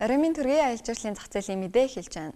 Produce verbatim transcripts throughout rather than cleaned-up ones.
Оройн төргийн аялал жуулчлалын зах зээлийн мэдээ эхэлж байна.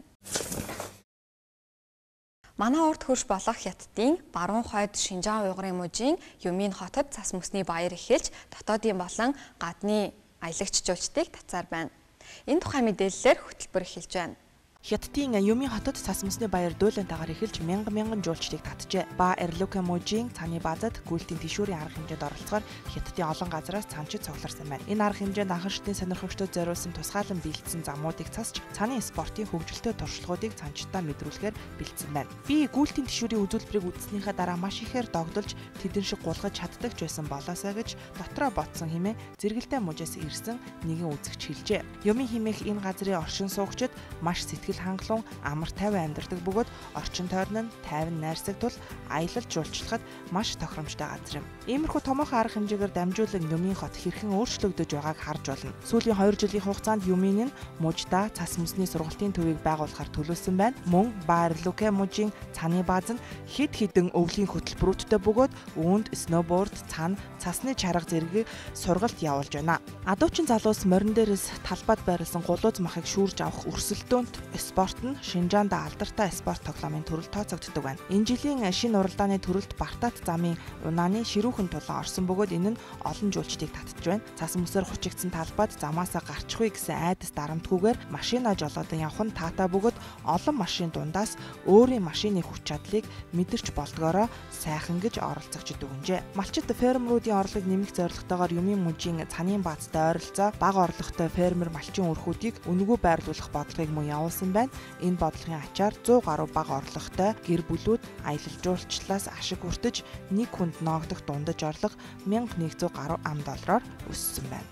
Манай урд хөрш болох Хятадын баруун хойд Шинжаан уйгурын мужийн Юмин хотод цас мөсний баяр эхэлж дотоодын болон гадны аялагч жуулчдыг тацаар байна. Энэ тухай мэдээллээр хөтөлбөр эхэлж байна. Хятадын Юмин хотод цас мөсний баяр дуулантайгаар эхэлж мянган мянган жуулчдыг татжээ. Ба Эрлүкэ мужийн цааны баазад гүйлтийн тишүүрийн арга хэмжээнд оролцохоор Хятадын олон газараас цаанчид цугларсан байна. Энэ арга хэмжээнд анхан шатны сонирхогчдод зориулсан тусгаалan бэлдсэн замуудыг цасч цааны спортын хөгжилтэй туршлагуудыг цаанчдаа мэдрүүлэхээр бэлдсэн байна. Би гүйлтийн тишүүрийн үзүүлбэрийг үзснийхаа дараа маш ихээр догдолж тэдэн шиг гулгаж чаддаг ч байсан болоосаа гэж дотроо ботсон хэмээн зэрэгэлдээ мужаас ирсэн нэгэн үзэгч хэлжээ. Юмин хэмээх энэ газрын оршин суугчид маш сэтгэл хангалуун амар тайван амьдардаг бөгөөд орчин тойрон нь тайван найрсаг тул аялал жуулчлахад маш тохиромжтой газар юм. Иймэрхүү томоохон арга хэмжээгээр дамжуулан Юмин хот хэрхэн өөрчлөгдөж байгааг харж болно. Сүүлийн хоёр жилийн хугацаанд Юмин нь мужидаа цас мөсний сургалтын төвийг байгуулахаар төлөвлөсөн байна. Мөн Ба Эрлүкэ мужийн цааны бааз нь хэд хэдэн өвлийн хөтөлбөрүүдтэй бөгөөд үүнд сноуборд, цаана цасны чарга зэрэг сургалт явуулж байна. Адуучин залуус морин дээрээс талбайд байрласан гулууз махыг шүүрж авах өрсөлдөөнд спорт нь Шинжаанда алдартай спорт тоглоомын төрөл тооцогддог байна. Энэ жилийн шинэ уралдааны төрөлд Бартат замын унааны ширүүхэн тулаан орсон бөгөөд энэ нь олон жуулчдыг татж байна. Цас мөсөөр хучигдсан талбайд замаасаа гарчихгүй гэсэн айдас дарамтгүйгээр машина жолоодан явах нь таатай бөгөөд олон машин дундаас өөрийн машины хүч чадлыг мэдэрч болдгоороо сайхан гэж оролцогчд өгнжээ. Малчид фермеруудын орлогыг нэмэх зорилготойгоор Юмин мужийн цанын баазтай ойролцоо бага орлоготой фермер малчин өрхүүдийг үнэгүй байрлуулах бодлогыг мөн явуулсан байна. Энэ бодлогын ачаар зуун гаруй бага орлоготой гэр бүлүүд аялал жуулчлалаас ашиг хүртэж нэг хүнд ноогдох дундаж орлого мянга нэгдүгээр гаруй ам доллараар өссөн байна.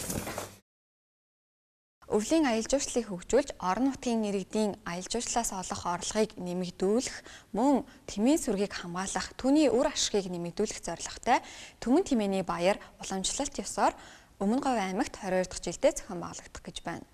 Өвлийн аялал жуулчлалыг хөгжүүлж орон нутгийн иргэдийн аялал жуулчлалаас олох орлогыг нэмэгдүүлэх, мөн тэмээ сүргийг хамгаалах, түүний үр ашгийг нэмэгдүүлэх зорилготой Түмэн тэмээний баяр уламжлалт ёсоор Өмнөговь аймагт хорин хоёр дахь жилдээ зохион байгуулагдах гэж байна.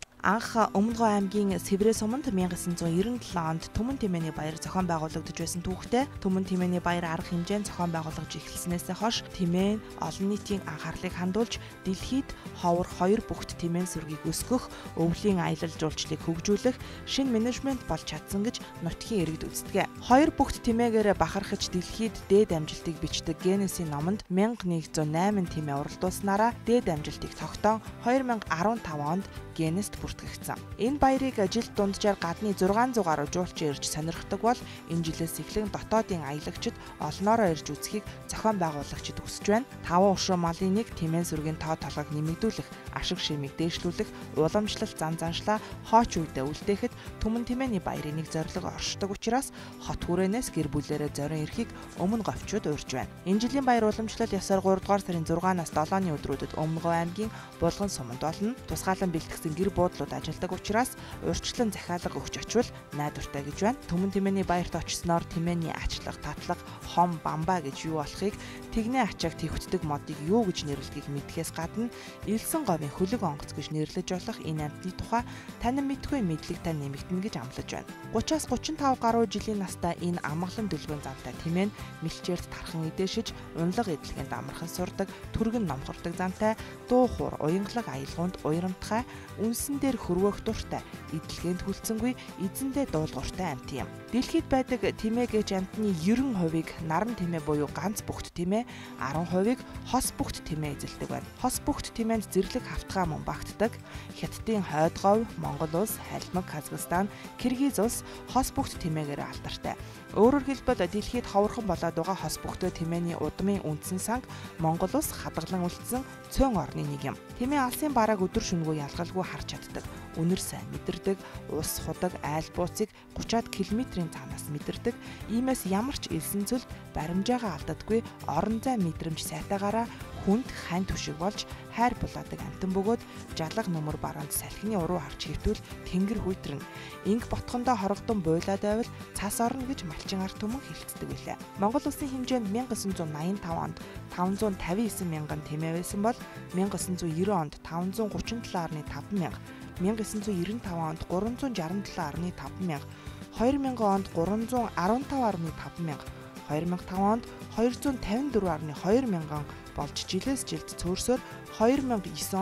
Анх Өмнөговь аймгийн Сэврэ суманд мянга гэсэн зуун ерөн долоо онд Түмэн тэмээний баяр зохион байгуулагдаж байсан түүхтэй Түмэн тэмээний баяр арга хэмжээнд зохион байгуулагдж эхэлснээс хойш тэмээ олон нийтийн анхаарлыг хандуулж дэлхийд ховор хоёр бүхт тэмээ сүргийг өсгөх, өвлийн аялал жуулчлалыг хөгжүүлэх шинэ менежмент болж чадсан гэж нутгийн иргэд үздэг. Хоёр бүхт тэмээгээр бахархаж дэлхийд дээд амжилтыг бичдэг Гиннесийн номонд мянга нэгдүгээр зуун найман тэмээ уралдуулснараа дээд амжилтыг тогтоон хоёр мянга арван тав онд Гиннест бүртгэгдсэн. Энэ баярыг жил дунджаар гадны зургаан зуун гаруй жуулчин ирж сонирхдаг бол энэ жилээс эхлэн дотоодын аялагчид олноороо ирж үзхийг зохион байгуулагчид хүсэж байна. Таван уршуу малын нэг тэмээ сүргийн тоо толгойг нэмэгдүүлэх, ашиг шимийг дээшлүүлэх, уламжлалт зан заншлаа хооч үедээ үлдээхэд Түмэн тэмээний баярын нэг зорилго оршдог учраас хот хүрээнээс гэр бүлээрээ зорин ирэхийг Өмнөговьчууд урьж байна. Энэ жилийн баяр уламжлалт ёсоор гурав дугаар сарын зургаанаас долооны өдрүүдэд Өмнөговь аймгийн Булган суманд болно. Тусгаалan бэлтгэсэн гэр буудлууд ажилдаг учраас урьдчилан захиалга өгч очвол найдвартай гэж байна. Түмэн тэмээний баярт очсноор тэмээний ачлага, татлага, хом, бамбаа гэж юу болохыг, тэгнээ ачааг твхтдэг модыг юу гэж нэрлэхийг мэдхээс гадна Элсэн говийн хөлөг онгоц гэж нэрлэж болох энэ амьтны тухай танин мэдгүй мэдлэгтэй нэмэгдэнэ гэж амлаж байна. гураваас гурван и тав гаруй жилийн настай энэ амгалан дүлгэн зантай тэмээ нь мэлчээрд тархан идээшиж, унлага эдлэгэнд амархан сурдаг, түргэн номхордог зантай, дуу хуур, уянгалаг аялгаунд уярамтгай, үнсэн дээр хөрвөөх дуртай, эдлэгэнд хүлцэнгүй, эзэндээ дуулууртай амьт юм. Дэлхийд байдаг тэмээ гэж амьтны девять хувийг наран тэмээ буюу ганц бүхт тэмээ, десять хувийг хос бүхт тэмээ эзэлдэг байна. Хос бүхт тэмээнд зэрлэг хавтгай мөн багтдаг. Хятадын Хойд говь, Монгол улс, Халимаг, Казахстан, Киргиз улс хос бүхт тэмээгээр алдартай. Өөрөөр хэлбэл дэлхийд ховорхон болоод байгаа хос бүхтөө тэмээний удмын үндсэн санг Монгол улс хадгалан үлдсэн цөөн орны нэг юм. Тэмээ алсын барааг өдөр шөнөгүй ялгалгүй харж чаддаг. Үнэр сайн мэдэрдэг, ус худаг, айл бууцыг гучаад километрийн цаанаас мэдэрдэг. Иймээс ямар ч элсэн цөлд баримжаагаа алддаггүй, орон зай мэдрэмж сайтаагаараа хүнд хань түшиг болж хайр булаадаг амтан бөгөөд жалга нөмөр бараанд салхины уруу харж хэвтвэл тэнгэр хүйтэрнэ. Инг ботхондоо хорогдон буйлаад байвал цас орно гэж малчин ард түмэн хэлцдэг билээ. Монгол улсын хэмжээнд мянга985 онд таван зуун тавин девять мянган тэмээ байсан бол мянга990 онд таван зуун гучин долоо гаруй таван мянга, мянга995 онд гурван зуун шестдесет долоо гаруй таван мянга, хоёр мянган онд гурван зуун арван тав гаруй таван мянга, хоёр мянга тав онд двести пятьдесят четыре гаруй two мянган болж жилээс жилд цөөрсөөр хоёр мянга девять онд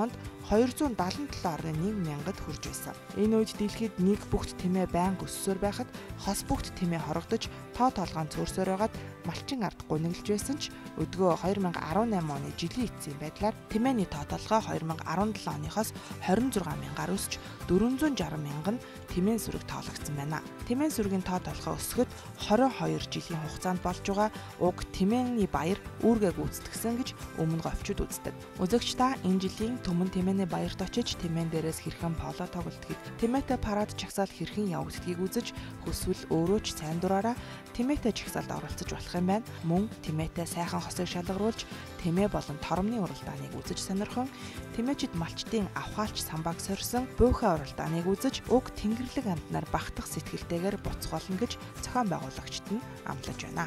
хоёрзуун далайн долоо орны нэг мянгад хүрж байсан. Энэ үед дэлхийд нэг бүгд тэмээ байнга өссөөр байхад хос бүгд тэмээ хорогдож тоо толгойн цөөрсөөр байгаад малчин ард гуниглж байсан ч өдгөө хоёр мянга арван найман оны жилийн эцсийн байдлаар тэмээний тоо толгой хоёр мянга арван долоо оныхоос хорин зургаан мянгаар өсч дөрвөн зуун жарган мянган тэмээн сүрэг тоологдсон байна. Тэмээн сүргийн тоо толгой өсгөд хорин хоёр жилийн хугацаанд болж байгаа уг тэмээний баяр үүргээ гүйцэтгсэн гэж өмнө говьчуд үздэг. Үзэгч та энэ жилийн Түмэн тэмээний баярт очиж тэмээн дээрээс хэрхэн поло тоглолтгийг, тэмээтэй парад чагсаал хэрхэн явагддгийг үзэж хүсвэл өөрөө ч сайн дураараа тэмээтэй чагсаалд оролцож болох юм байна. Мөн тэмээтэй сайхан хосыг шалгаруулж тэмээ болон торомны уралдааныг үзэж сонирхон, тэмээчид малчдын авхаалч самбааг сорьсон буйхаа уралдааныг үзэж уг тэнгэрлэг амтнаар багтах сэтгэлтэйгээр буцгаолно гэж зохион байгуулагчид нь амлаж байна.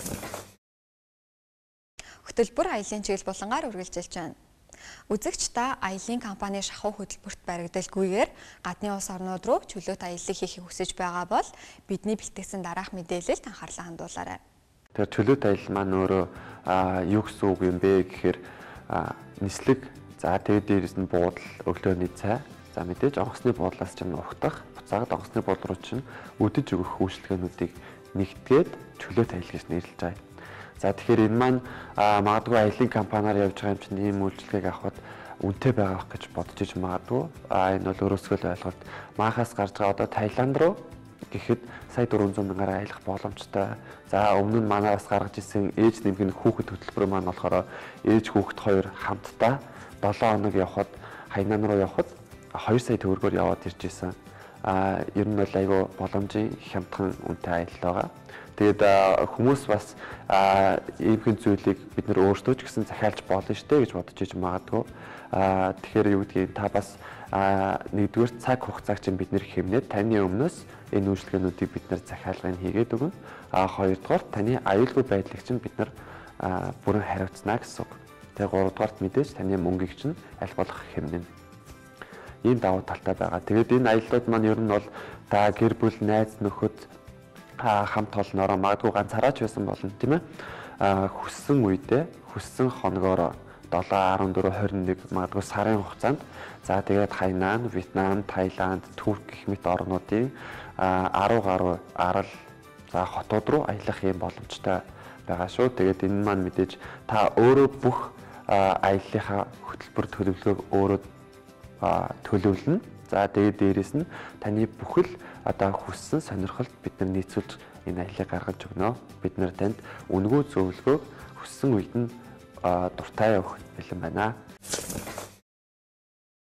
Хөтөлбөр аялын чиглэл булангаар үргэлжилж байна. Үзэгч та аялын компани шахуу хөтөлбөрт баригдалгүйгээр гадны улс орнууд руу чөлөөт аяллыг хийхийг хүсэж байгаа бол бидний бэлтгэсэн дараах мэдээлэлд анхаарлаа хандуулаарай. Тэгэхээр чөлөөт аялал маань өөрөө юу гэсэн үг юм бэ гэхээр нислэг, за тэгээд дээрээс нь буудал, өглөөний цай, за мэдээж онгоцны буудлаас ч урагдах, буцаагаад онгоцны буудлын руу чинь өдөж өгөх үйлчилгээнүүдийг нэгтгээд чөлөөт аялал гэж нэрлэж байгаа. За тэгэхээр энэ маань магадгүй аялын компаниар явж байгаа юм чинь ийм үйлчилгээг авахд үнэтэй байгаа гэж бодож иж магадгүй. А энэ бол өөрөөсгөө ойлголт. Маахаас гарч байгаа одоо Таиланд руу гэхэд сая дөрвөн зуун мянгаараа аялах боломжтой. За өмнө нь манай бас гаргаж ирсэн ээж нэмгэн хүүхэд хөтөлбөр маань болохоор ээж хүүхэд хоёр хамтдаа долоон хоног явхад Хайнан руу явхад хоёр сая төгрөгөөр яваад ирж исэн. А ер нь бол айгүй боломжийн хямдхан үнэтэй аялал байгаа. Тэгээд хүмүүс бас иймхэн зүйлийг бид нөр өөрсдөө ч гэсэн захиалж болно штэ гэж бодож иж магадгүй. Тэгэхээр юу гэдгийг та бас нэгдүгээр цаг хугацааг чинь бид нэр хэмнээд таны өмнөөс энэ үйлчилгээнүүдийг бид нэр захиалгыг хийгээд өгнө. А хоёрдугаар таны аюулгүй байдлыг чинь бид нар бүрэн хариуцнаа гэсэн үг. Тэгээд гуравдугаарт мэдээж таны мөнгийг чинь аль болох хэмнэнэ. Ийм давуу талтай байгаа. Тэгээд энэ аяллууд маань ер нь бол та гэр бүл, найз нөхөд хамт олноороо магадгүй ганцаараа ч байсан болно тийм ээ. Хүссэн үедээ, хүссэн хоногоор долоо, арван дөрөв, хорин нэг магадгүй сарын хугацаанд за тэгээд Хайнан, Вьетнам, Таиланд, Турк гэх мэт орнуудын арав гаруй арал за хотууд руу аялах юм боломжтой байгаа шүү. Тэгээд энэ маань мэдээж та өөрөө бүх аяллахаа хөтөлбөр төлөвлөгөөг өөрөө төлөвлөнө. За тэгээд дээрэс нь таны бүхэл одоо хүссэн сонирхолд бид нар нийцүүлж энэ аяллыг гаргаж өгнө. Бид нар танд үнэгүй зөвлөгөөг хүссэн үед нь дуртай явах бэлэн байна.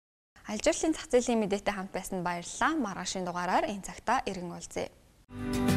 Аялал жуулчлалын зах зээлийн мэдээтэй хамт байсанд баярлалаа. Маргаашийн дугаараар энэ цагтаа иргэн уулзъя.